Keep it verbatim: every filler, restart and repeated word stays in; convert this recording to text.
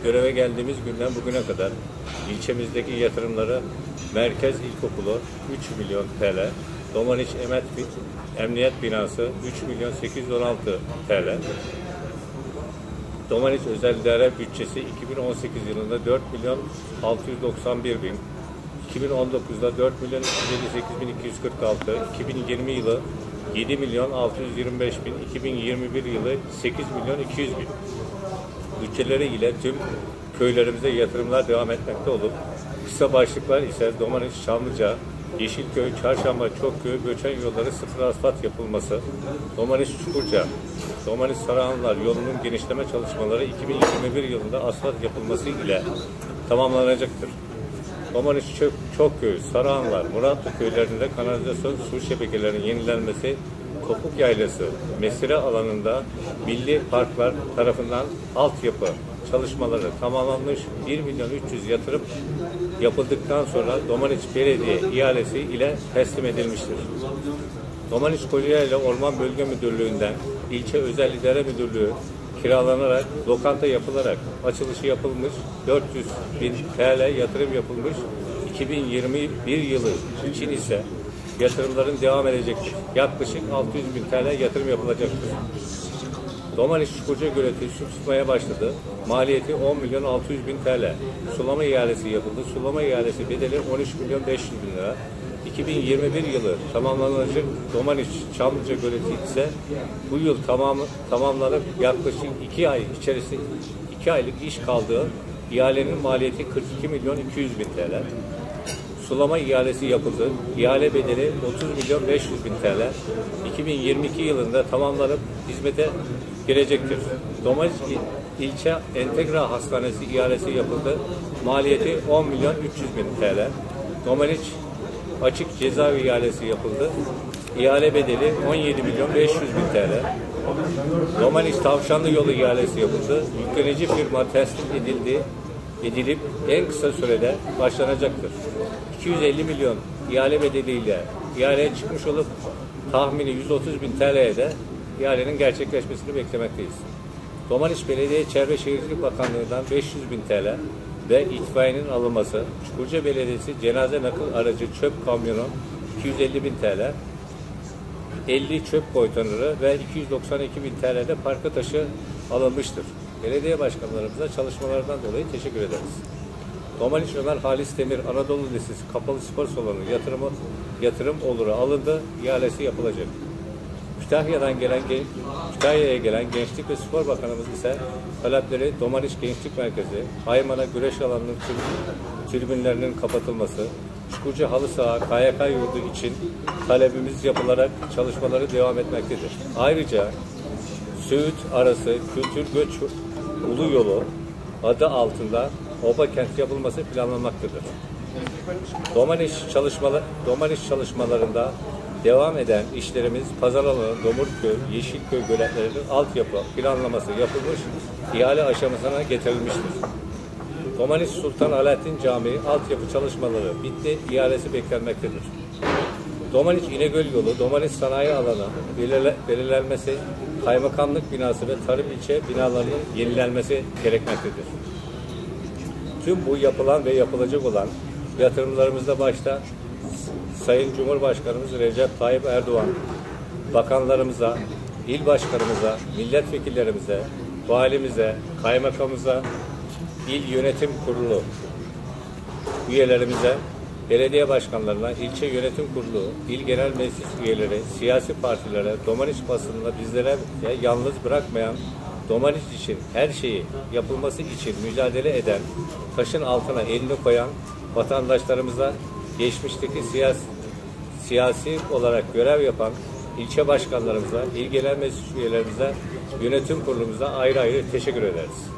göreve geldiğimiz günden bugüne kadar ilçemizdeki yatırımları Merkez İlkokulu üç milyon T L, Domaniç Emet Emniyet Binası üç milyon sekiz yüz on altı T L, Domaniç Özel İdare Bütçesi iki bin on sekiz yılında dört milyon altı yüz doksan bir bin, iki bin on dokuzda dört milyon üç yüz elli sekiz bin iki yüz kırk altı, iki bin yirmi yılı yedi milyon altı yüz yirmi beş bin, iki bin yirmi bir yılı sekiz milyon iki yüz bin. Bütçeleri ile tüm köylerimize yatırımlar devam etmekte olup, kısa başlıklar ise Domaniç, Çamlıca, Yeşilköy, Çarşamba, Çokköy, Göçen yolları sıfır asfalt yapılması, Domaniç, Çukurca, Domaniç, Sarıhanlar yolunun genişleme çalışmaları iki bin yirmi bir yılında asfalt yapılması ile tamamlanacaktır. Domaniç, Çokköy, Sarıhanlar, Muratlı köylerinde kanalizasyon su şebekelerinin yenilenmesi, Topuk Yaylası, mesire alanında milli parklar tarafından altyapı çalışmaları tamamlanmış, bir milyon üç yüz yatırım yapıldıktan sonra Domaniç Belediye ihalesi ile teslim edilmiştir. Domaniç Kocaeli Orman Bölge Müdürlüğü'nden ilçe Özel İdare Müdürlüğü kiralanarak, lokanta yapılarak açılışı yapılmış, dört yüz bin T L yatırım yapılmış, iki bin yirmi bir yılı için ise yatırımların devam edecektir. Yaklaşık altı yüz bin T L yatırım yapılacaktır. Domaniç Çukurca Göleti su tutmaya başladı. Maliyeti on milyon altı yüz bin T L. Sulama ihalesi yapıldı. Sulama ihalesi bedeli on üç milyon beş yüz bin lira. iki bin yirmi bir yılı tamamlanacak Domaniç Çamlıca Göleti ise bu yıl tamam, tamamlanıp yaklaşık iki ay içerisinde iki aylık iş kaldığı ihalenin maliyeti kırk iki milyon iki yüz bin T L. Sulama ihalesi yapıldı. İhale bedeli otuz milyon beş yüz bin T L. iki bin yirmi iki yılında tamamlanıp hizmete girecektir. Domaniç İlçe Entegra Hastanesi ihalesi yapıldı. Maliyeti on milyon üç yüz bin T L. Domaniç Açık Cezaevi ihalesi yapıldı. İhale bedeli on yedi milyon beş yüz bin T L. Domaniç Tavşanlı Yolu ihalesi yapıldı. Yüklenici firma teslim edildi. edilip en kısa sürede başlanacaktır. iki yüz elli milyon ihale bedeliyle ihaleye çıkmış olup tahmini yüz otuz bin T L'ye de ihalenin gerçekleşmesini beklemekteyiz. Domaniç Belediye Çevre Şehircilik Bakanlığı'ndan beş yüz bin T L ve itfaiyenin alınması, Çukurca Belediyesi cenaze nakil aracı çöp kamyonu iki yüz elli bin T L, elli çöp konteynerı ve iki yüz doksan iki bin T L'de parka taşı alınmıştır. Belediye başkanlarımıza çalışmalarından dolayı teşekkür ederiz. Domaniç Ömer Halis Demir Anadolu Lisesi Kapalı Spor Salonu yatırımı yatırım oluru alındı, ihalesi yapılacak. Kütahya'dan gelen Kütahya'ya gelen Gençlik ve Spor Bakanımız ise talepleri Domaniç Gençlik Merkezi, Haymana güreş alanının tribünlerinin kapatılması, Çukurca Halı Saha K Y K yurdu için talebimiz yapılarak çalışmaları devam etmektedir. Ayrıca Söğüt arası Kültür Göç Ulu Yolu adı altında oba kent yapılması planlanmaktadır. Domaniç çalışmalar, Domaniç çalışmalarında devam eden işlerimiz pazar alanı, Domurköy, Yeşilköy göletlerinin altyapı planlaması yapılmış, ihale aşamasına getirilmiştir. Domaniç Sultan Alaaddin Camii altyapı çalışmaları bitti, ihalesi beklenmektedir. Domaniç İnegöl Yolu, Domaniç Sanayi Alanı belirlenmesi, Kaymakamlık binası ve Tarım ilçe binalarının yenilenmesi gerekmektedir. Tüm bu yapılan ve yapılacak olan yatırımlarımızda başta Sayın Cumhurbaşkanımız Recep Tayyip Erdoğan, bakanlarımıza, il başkanımıza, milletvekillerimize, valimize, kaymakamımıza, il yönetim kurulu üyelerimize, belediye başkanlarına, ilçe yönetim kurulu, il genel meclis üyeleri, siyasi partilere, Domaniç basınına bizlere yalnız bırakmayan, Domaniç için her şeyi yapılması için mücadele eden, taşın altına elini koyan vatandaşlarımıza, geçmişteki siyasi, siyasi olarak görev yapan ilçe başkanlarımıza, il genel meclis üyelerimize, yönetim kurulumuza ayrı ayrı teşekkür ederiz.